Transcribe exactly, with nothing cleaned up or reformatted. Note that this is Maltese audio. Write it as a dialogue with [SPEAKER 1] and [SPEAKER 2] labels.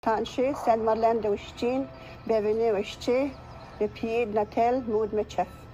[SPEAKER 1] Tanché, Saint Marlène de Wishtin, bienvenue à Wishté, le pied de Natel, Maud Michif.